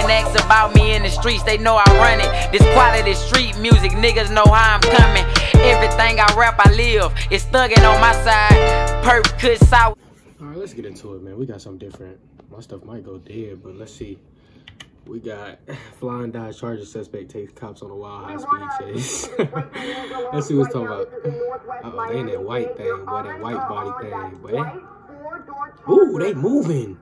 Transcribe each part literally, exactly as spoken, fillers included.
ask about me in the streets, they know I run it. This quality street music, niggas know how I'm coming. Everything I rap, I live. It's thugging on my side. Perp, good, south. All right, let's get into it, man. We got something different. My stuff might go dead, but let's see. We got flying Dodge Charger suspect takes cops on a wild high-speed chase. Let's see what's talking about. Uh-oh, they in that white thing, boy, that white body thing, boy. Ooh, they moving.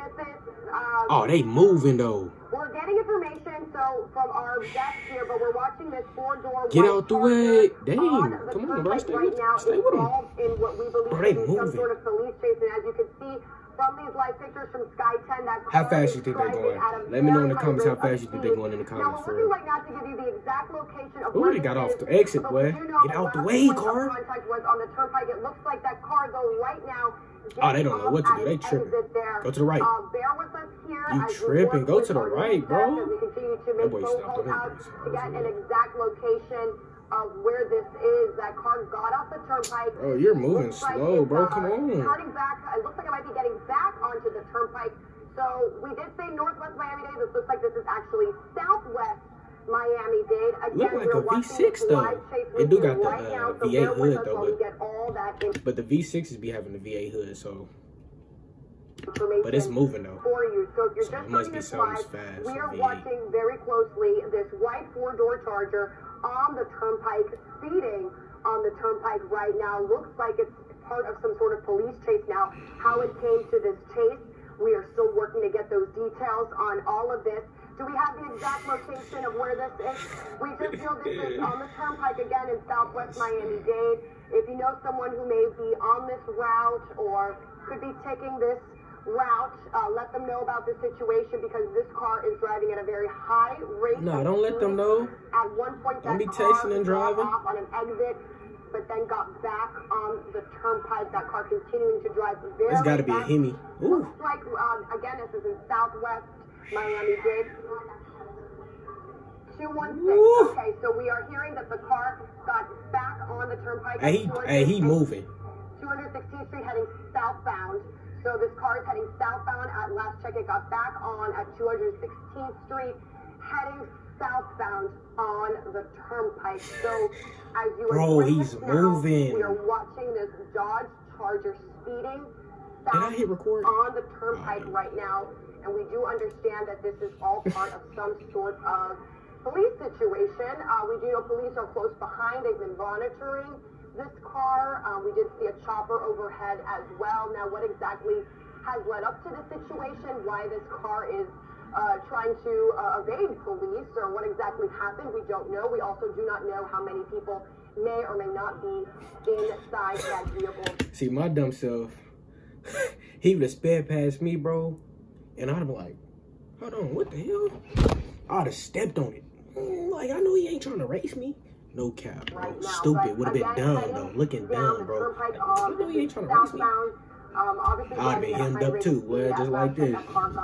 Oh, they moving, though. We're getting information so from our desk here, but we're watching this four-door. Get out the way. Dang, come on, bro. Stay with, stay with them. Bro, they moving. Some sort of police chase, and as you can see from these live pictures from Sky ten, that how fast you think they're going? Let me know in the comments how fast you think they're going in the comments. Now, we're right now to give you the exact location of where they got off the exit, boy. Get out the way, car. Contact was on the turnpike. It looks like that car, though, right now. Oh, they don't know what to do. They tripping. Go to the right. Uh, bear with us here. You tripping. Go to the right, bro. We continue to make phone calls out to get an exact location of where this is. That car got off the turnpike. Oh, you're moving slow, bro. Come on. Turning back. It looks like it might be getting back onto the turnpike. So we did say Northwest Miami-Dade. This looks like this is actually Southwest Miami-Dade. Again, look like a V six though. It do got the uh, V eight hood though, but, but the V sixes be having the V eight hood, so. But it's moving though. For you. So if you're so just it must be live, something fast. we are watching very closely this white four-door Charger on the turnpike, speeding on the turnpike right now. Looks like it's part of some sort of police chase now. How it came to this chase, we are still working to get those details on all of this. Do we have the exact location of where this is? We just know this is on the turnpike again in Southwest Miami-Dade. If you know someone who may be on this route or could be taking this route, uh, let them know about the situation because this car is driving at a very high rate. No, don't let them know. At one point, don't that be car tasting and driving off on an exit, but then got back on the turnpike. That car continuing to drive very fast. It's got to be a Hemi. Ooh. Looks like um, again, this is in Southwest Miami-Dade. two one six. Okay, so we are hearing that the car got back on the turnpike. Hey, he, hey, he moving. two sixteenth Street heading southbound. So this car is heading southbound. At last check, it got back on at two sixteenth Street, heading southbound on the turnpike. So as you are Bro, he's moving. We are watching this Dodge Charger speeding south Did I hit record? on the turnpike right now. And we do understand that this is all part of some sort of police situation. Uh, we do know police are close behind. They've been monitoring this car. Um, we did see a chopper overhead as well. Now, what exactly has led up to the situation, why this car is uh, trying to uh, evade police, or what exactly happened, we don't know. We also do not know how many people may or may not be inside that vehicle. See, my dumb self, he would have sped past me, bro. And I'd be like, hold on, what the hell? I'd have stepped on it. Like, I know he ain't trying to race me. No cap, bro. Right now, stupid. Would have been dumb, though. Looking dumb, bro. Like, I know he ain't trying to race me. Um, I'd have been hemmed up, too. Well, just like this.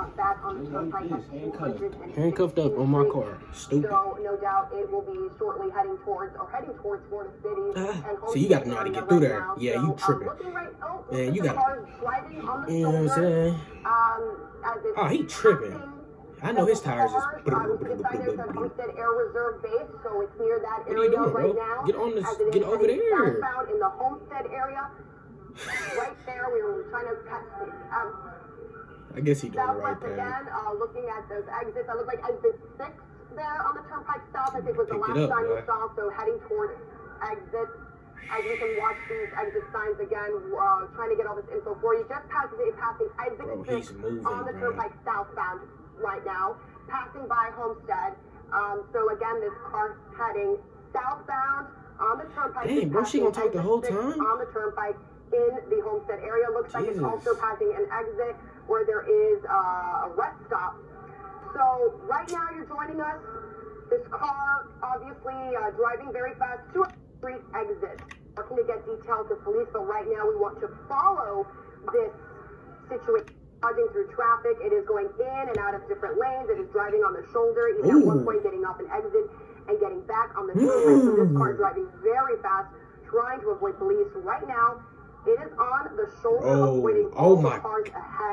Handcuffed up on my car. Stupid. So, no doubt, it will be shortly heading towards, or heading towards Florida City. Uh, so, you got to know how to get through there. Yeah, you tripping. Man, you got to. You know what I'm saying? Oh, he tripping. I know his tires is. What are you doing, bro? Get on this. Get over there. In the Homestead area, right there, we were trying to catch. Um, I guess he doing the right thing. Again, uh, looking at those exits, I look like exit six there on the turnpike south. I think was the last sign you saw. So heading towards exit. As we can watch these exit signs again, uh, trying to get all this info for you. Just passing, passing exit bro, six on the turnpike southbound right now, passing by Homestead. Um, so again, this car heading southbound on the turnpike. Dang, bro, she gonna take the whole time? On the turnpike in the Homestead area. Looks Jesus. like it's also passing an exit where there is uh, a rest stop. So right now you're joining us. This car, obviously, uh, driving very fast to a street exit. Working to get details of police, but right now we want to follow this situation. Dodging through traffic, it is going in and out of different lanes. It is driving on the shoulder, even Ooh. at one point getting off an exit and getting back on the turnpike. So this car driving very fast, trying to avoid police. Right now, it is on the shoulder, oh. avoiding oh all my. the cars ahead.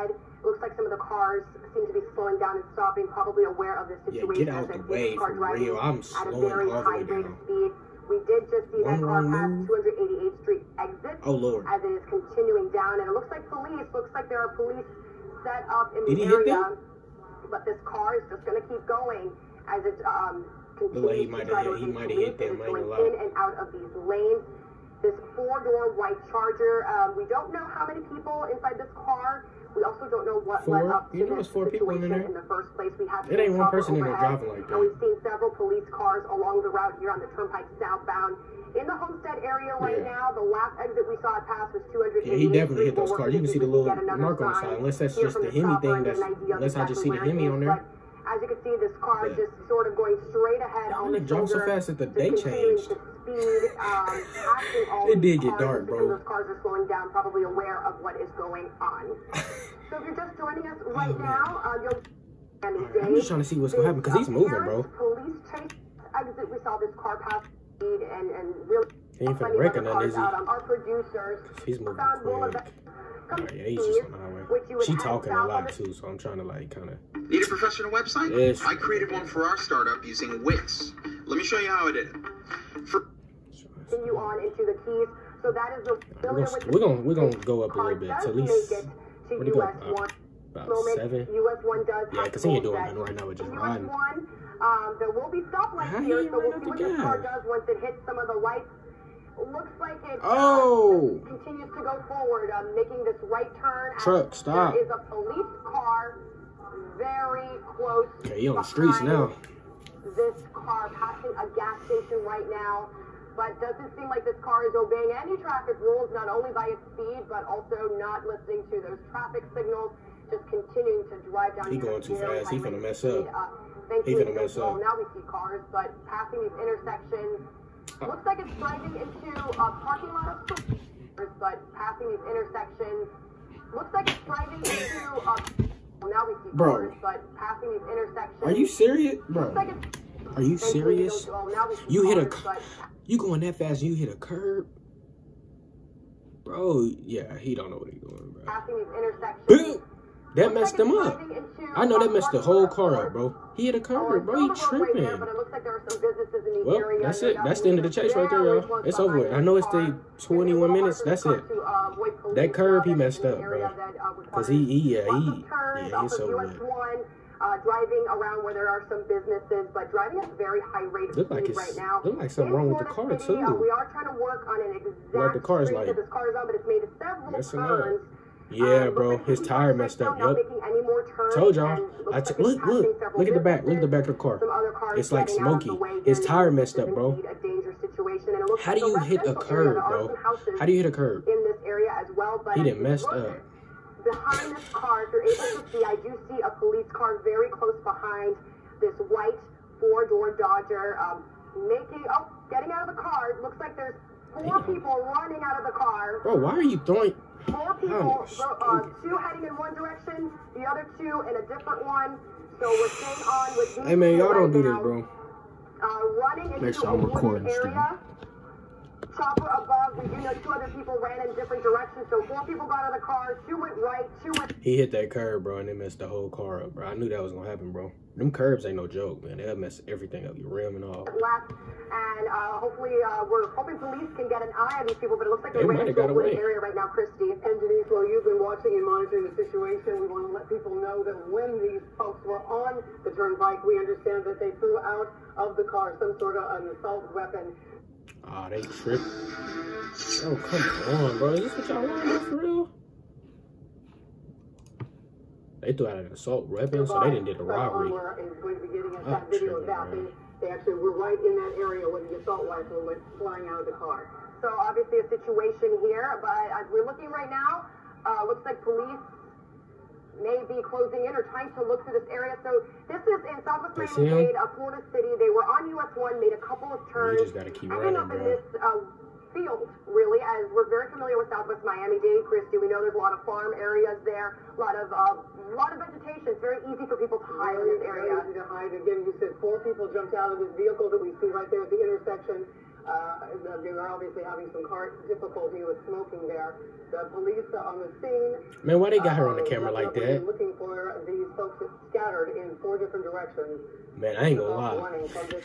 Looks like some of the cars seem to be slowing down and stopping, probably aware of the situation. Yeah, get out the way, for real. I'm slowing all the way down. Speed. We did just see that car pass two eighty-eighth Street exit. Oh, Lord. As it is continuing down, and it looks like police, looks like there are police set up in the did he area. Hit them? But this car is just going to keep going as it um, continues like he to might try have to he might have hit hit them. going in and out of these lanes. This four-door white Charger. Um, we don't know how many people inside this car. We also don't know what four? led up to you know this it's four people in, there? in the first place. We have it ain't one person in there driving like that. And we've seen several police cars along the route here on the Turnpike southbound. In the Homestead area right yeah. now, the last exit we saw it pass was two eighty-eighth. Yeah, he definitely hit those cars. You can see the little mark on the side. Unless that's just the Hemi thing. That's unless I just see the Hemi on there. As you can see, this car yeah. just sort of going straight ahead on the drove so fast that the day changed. Speed, um, all it did get dark, bro. Those cars are slowing down, probably aware of what is going on. So if you're just joining us right oh, now, uh, you'll. Right, I'm just trying to see what's gonna happen because he's moving, bro. Police chase exit. We saw this car pass speed and and really. He ain't finna wreck none, is he? Um, our producers. He's moving quick. Right, yeah, he's just on the highway. She talking a lot too, so I'm trying to like kind of. Need a professional website? Yes. I created one for our startup using Wix. Let me show you how I did it. For continue on into the keys. So that is the we're gonna, we're gonna we're gonna go up a little bit to at least where do you go up? About seven. U S one does yeah, because he ain't doing nothing right now. We're just riding. Um, there will be stoplights here, so we'll see what this car does once it hits some of the lights. Looks like it oh. uh, continues to go forward, um, making this right turn. Truck, stop. There is a police car very close. Okay, you on the streets now. This car passing a gas station right now, but doesn't seem like this car is obeying any traffic rules, not only by its speed, but also not listening to those traffic signals, just continuing to drive down. He going too fast. He finna mess up. Uh, he finna mess up. Now we see cars, but passing these intersections. Looks like it's driving into a parking lot of stores, but passing these intersections. Looks like it's driving into a. Well, now we see Bro. cars, but passing these intersections. Are you serious, bro? Like Are you serious? Well, now we see you hit a. cars, You going that fast? And you hit a curb, bro? Yeah, he don't know what he's doing, bro. Passing these intersections. Boom. That messed him up. I know that messed the whole car up, bro. He hit a curb, bro. He tripping. Well, that's it. That's the end of the chase right there, y'all. It's over with. I know it's the twenty-one minutes. That's it. That curb, he messed up, bro. Cause he, he yeah, he, yeah, it's over with. Uh, driving around where there are some businesses, but driving at a very high rate of look like speed it's, right now. Look like something wrong with the car City, too. Uh, we are trying to work on an exact like the car's street like, that this car is on, but it's made several messing turns. up. Yeah, um, bro, his tire messed up. Yep. Told y'all. I t look, look, look at the back. Look at the back of the car. It's like smoky. His tire messed up, bro. How do you hit a curb, bro? How do you hit a curb? In this area as well, but he didn't messed up. Behind this car, if you're able to see, I do see a police car very close behind this white four-door Dodger. Um, making oh, getting out of the car. It looks like there's four people running out of the car. Bro, why are you throwing? Four people, uh, two heading in one direction, the other two in a different one. So we're staying on with these. Hey man, y'all don't right do this, now. bro. Uh, running into Make sure a I'm recording area. Chopper above. We do know two other people ran in different directions. So four people got out of the car. Two went right. Two went. He hit that curb, bro, and it messed the whole car up, bro. I knew that was gonna happen, bro. Them curbs ain't no joke, man. They'll mess everything up, your rim and all. Left, and uh, hopefully uh, we're hoping police can get an eye on these people, but it looks like they, they might ran have into got a away. area right now, Christy. And Denise, well, you've been watching and monitoring the situation. We want to let people know that when these folks were on the turnpike, we understand that they threw out of the car some sort of an assault weapon. Ah, oh, they tripped. Oh, come on, bro. Is this what y'all want to do for real? They threw out an assault weapon, so they didn't do the robbery. Is going to be getting a video of that. They, they actually were right in that area when the assault rifle went flying out of the car. So obviously a situation here, but as we're looking right now, uh, looks like police may be closing in or trying to look through this area. So this is in Southwest Miami-Dade, uh, Florida City. They were on U S one, made a couple of turns. You just gotta keep running, bro. In this uh, field, really, as we're very familiar with Southwest Miami-Dade, Christy. We know there's a lot of farm areas there, a lot of uh, a lot of vegetation. It's very easy for people to hide in this area. Very easy to hide. Again, you said four people jumped out of this vehicle that we see right there at the intersection Uh, they were obviously having some car difficulty with smoking there. The police on the scene. Man, why they got her on the camera like that? Looking for these folks scattered in four different directions. Man, I ain't gonna lie.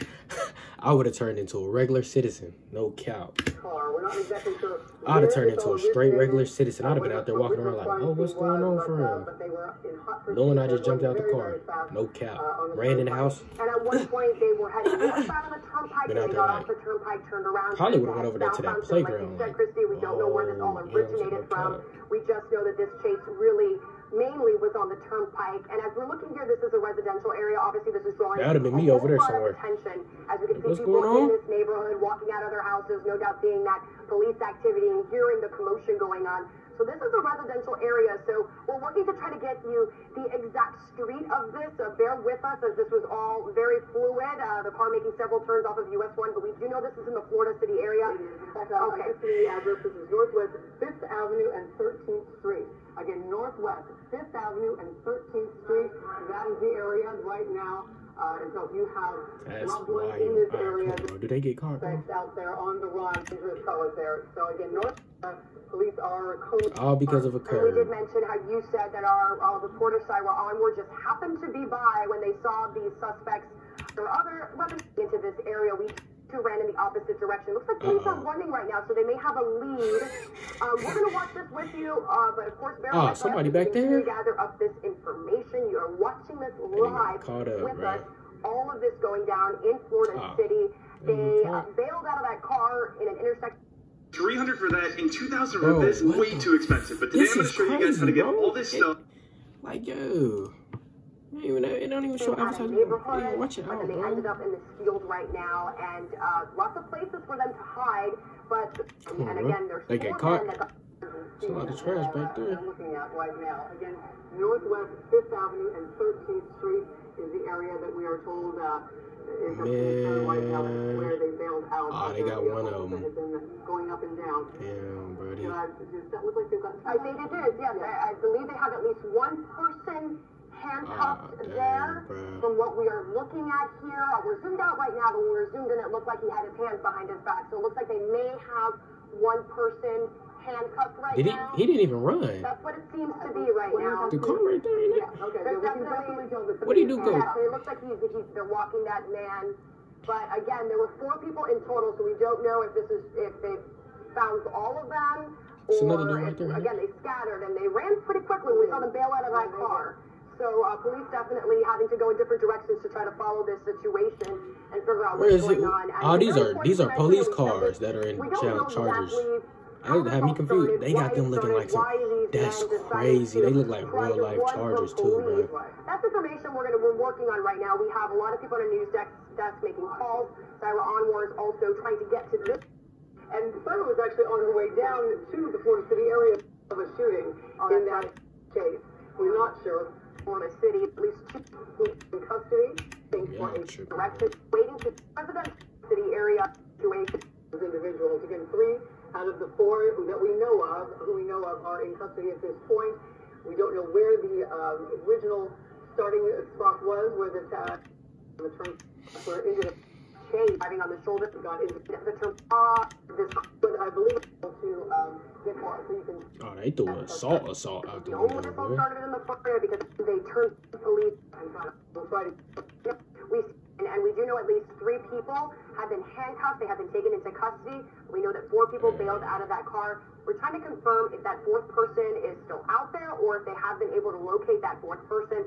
I would have turned into a regular citizen. No cap. We're not exactly sure. I'd have turned into a straight regular citizen. I'd have been out there walking around like, oh, what's going on for real? Knowing I just jumped out the car. No cap. Ran in the house. And at one point, they were heading northbound on the turnpike. Been out They there got off like, the turnpike, turned around. probably would have went over there to that playground. Like you said, Christy, we don't know where this all Oh, yeah, originated no from. cap. We just know that this chase really mainly was on the turnpike. And as we're looking here, this is a residential area. Obviously, this is drawing That would've been a me whole over there lot of somewhere. attention. As we can see What's people going on? in this neighborhood walking out of their houses, no doubt seeing that police activity and hearing the commotion going on. So this is a residential area. So we're working to try to get you the exact street of this. Uh, bear with us as this was all very fluid. Uh, the car making several turns off of U S one, but we do know this is in the Florida City area. Okay. The address is Northwest fifth Avenue and thirteenth Street. Again, Northwest fifth Avenue and thirteenth Street. That is the area right now. Uh, and so if you have That's loved ones wild. in this All right, area, come on, bro. Do they get caught, bro? suspects out there on the run, dangerous colors there. So again, North uh, police are code. All because of a And we did curve. mention how you said that our, our reporter Syra Onward just happened to be by when they saw these suspects or other weapons into this area. We too ran in the opposite direction. Looks like police Uh-oh. are running right now, so they may have a lead. Um, we're gonna watch this with you, uh, but of course, bear Oh, with us. somebody We back continue there? to gather up this information. You are watching this They got live caught up, with bro. us. All of this going down in Florida Oh. City. They They got uh, caught. bailed out of that car in an intersection. three hundred for that in two thousand Bro, for this, what way the- too expensive. But today This I'm going is to show you guys how to crazy, get bro. all this It- stuff. Like, yo. It don't even, it don't even show Out of advertising. neighborhood, Yeah, watch it but out, then they bro. ended up in this field right now, and uh, lots of places for them to hide. But Come on, and bro. again, there's They get four caught. men that got. There's a lot of trash back there. I'm looking at right now. Again, Northwest fifth Avenue and thirteenth Street is the area that we are told uh, is a concern right now. That's where they bailed out. Oh, they got one of That have been going up and down. Damn, buddy. Uh, does that look like they've got? I think it is. Yes, I, I believe they have at least one person handcuffed Ah, damn, there. bro. From what we are looking at here, uh, we're zoomed out right now, but when we were zoomed in, it looked like he had his hands behind his back. So it looks like they may have one person handcuffed right Did he? now. He didn't even run. That's what it seems to be right now. The car right there, ain't it? Yeah, okay. There's definitely. What'd he do go? Yeah, so it looks like he's, he's they're walking that man. But again, there were four people in total, so we don't know if this is if they found all of them or There's another dude right if, there, huh? again they scattered and they ran pretty quickly. We saw them bail out of that car. So uh, police definitely having to go in different directions to try to follow this situation and figure out Where what's is going it? on. And Oh, these very are these are important police to mention, cars that are in we don't char- know Chargers. exactly That how had me this all confused. started, They got why them it looking started, like some. why these That's men decided crazy. to They look like try real to life run from Chargers too, police. bro. That's information we're gonna we're working on right now. We have a lot of people on the news desk, desk making calls. Syra Onward is also trying to get to this. And Syra was actually on her way down to the Florida City area of a shooting in that case. We're not sure. Florida City, at least two people in custody. Thanks for Yeah, a sure. direction. Waiting to resident city area situation. Individuals. Again, three out of the four that we know of, who we know of, are in custody at this point. We don't know where the um, original starting spot was, where the uh, the turn where it ended up chase driving on the shoulder got into the turn. Uh, this, but I believe to um, get more, so you can. Oh, they threw an assault assault out the The only window, assault boy. started in the front area because they turned to police and trying to try to. Yep, we and, and we do know at least three people have been handcuffed. They have been taken into custody. We know that four people bailed out of that car. We're trying to confirm if that fourth person is still out there or if they have been able to locate that fourth person.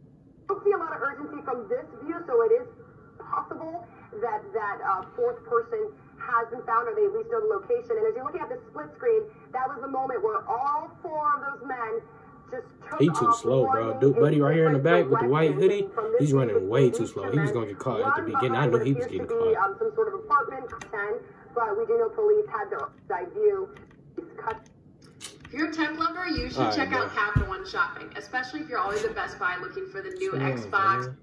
I don't see a lot of urgency from this view, so it is possible that that uh, fourth person has been found, or they at least know the location. And as you're looking at the split screen, that was the moment where all four of those men just took He too off slow, bro. running Dude, buddy in right here in the back with the white directions. hoodie, From this he's view, running it's way these too slow. two He was men gonna get caught at the run beginning. I behind knew what he was appears getting to be, caught. Um, some sort of apartment ten, but we do know police had their eye view. Cut. If you're a tech lover, you should All right, check bro. out Capital One Shopping, especially if you're always at Best Buy looking for the new Come on, Xbox. man.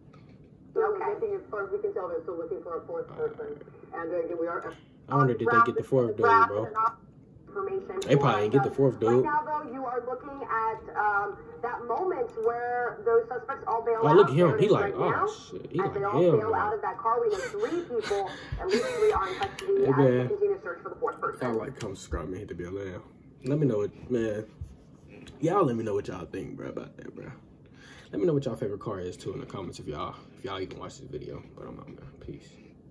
Okay. I think as far as we can tell, they're still looking for a fourth person. And uh, again, we are. I wonder did they get the fourth dude, bro. information. They probably ain't get the fourth dude. Right now, though, you are looking at um, that moment where those suspects all bail oh, out. look at him. He like, right oh, now, shit. He as like, they all hell, bail man. out of that car. We know three people, at least three, are in custody Hey, as man. we continue to search for the fourth person. Y'all like come subscribe me, hit the bell now. Let me know what, man. Y'all let me know what y'all think, bro, about that, bro. Let me know what y'all favorite car is too in the comments if y'all if y'all even watch this video. But I'm out, man. Peace.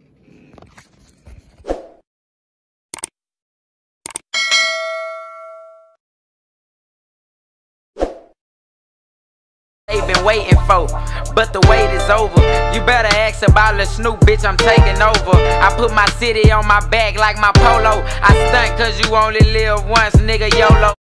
They've been waiting for, but the wait is over. You better ask about Lil Snoop, bitch, I'm taking over. I put my city on my back like my polo. I stunt cause you only live once, nigga, YOLO.